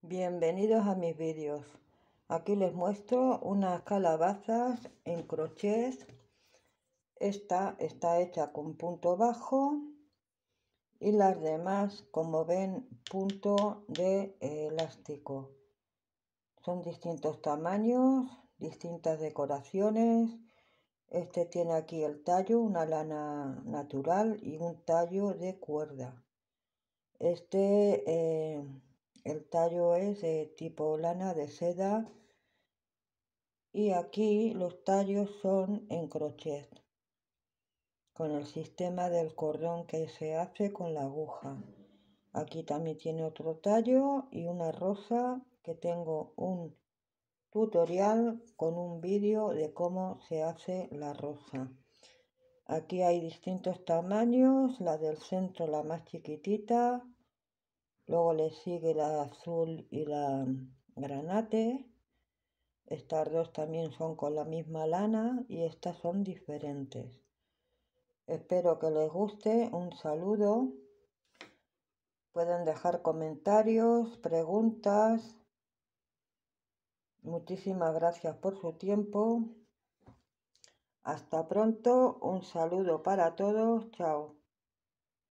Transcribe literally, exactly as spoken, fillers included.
Bienvenidos a mis vídeos. Aquí les muestro unas calabazas en crochet. Esta está hecha con punto bajo y las demás, como ven, punto de eh, elástico. Son distintos tamaños, distintas decoraciones. Este tiene aquí el tallo, una lana natural y un tallo de cuerda. Este eh, el tallo es de tipo lana de seda y aquí los tallos son en crochet con el sistema del cordón que se hace con la aguja. Aquí también tiene otro tallo y una rosa que tengo un tutorial con un vídeo de cómo se hace la rosa. Aquí hay distintos tamaños, la del centro la más chiquitita. Luego le sigue la azul y la granate. Estas dos también son con la misma lana y estas son diferentes. Espero que les guste. Un saludo. Pueden dejar comentarios, preguntas. Muchísimas gracias por su tiempo. Hasta pronto. Un saludo para todos. Chao.